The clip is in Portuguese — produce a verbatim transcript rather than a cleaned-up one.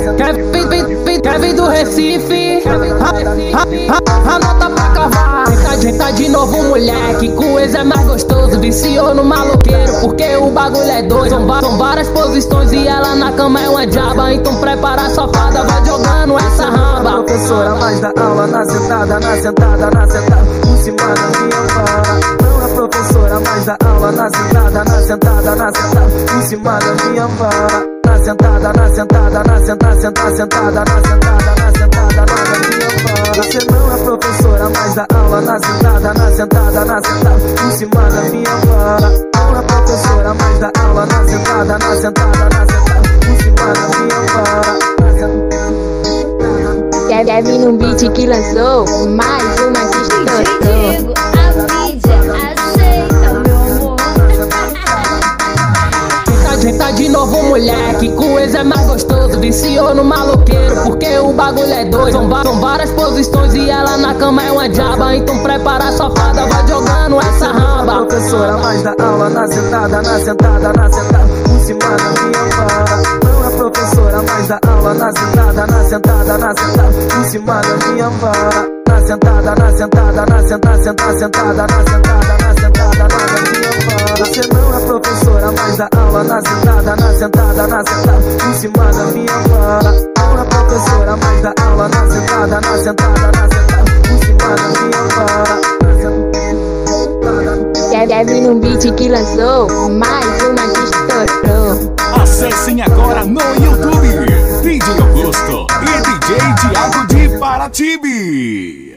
Kevin, Kevin do Recife, anota pra cavar. Tá, tá de novo moleque, com ex é mais gostoso. Viciou no maloqueiro, porque o bagulho é doido. São, são várias posições e ela na cama é uma diaba. Então prepara a safada, vai jogando essa raba. Professora mais da aula, na sentada, na sentada, na sentada, por cima da minha vara. Não é professora mais da aula, na sentada, na sentada, na sentada, por cima da minha vara. Na sentada, na sentada, na sentada, sentada, sentada, na sentada, na sentada, na minha vara. Você não é professora mais da aula, na sentada, na sentada, na sentada, por cima da minha vara. Não é professora mais da aula, na sentada, na sentada, na sentada, por cima da minha vara. Kevin no beat que lançou mais uma que estourou. A mídia aceita, meu amor. Tá de novo moleque, com ex é mais gostoso. Viciou no maloqueiro, porque o bagulho é doido. São, são várias posições e ela na cama é uma diaba. Então prepara a safada, vai jogando essa raba. Professora mais da aula, na sentada, na sentada, na sentada, por cima da minha vara. Não é professora mais da aula, na sentada, na sentada, na sentada, por cima da minha vara. Na sentada, na sentada, na sentada, sentada, sentada, na sentada, na sentada, na minha vara. Você não é professora mais da aula, na sentada, na sentada, na sentada, por cima da minha vara. Não é professora mais da aula, na sentada, na sentada, na sentada, por cima da minha vara. Kevin no beat que lançou mais uma que estourou. Acessem agora no YouTube D J Augusto e D J Thiago de Paratibe.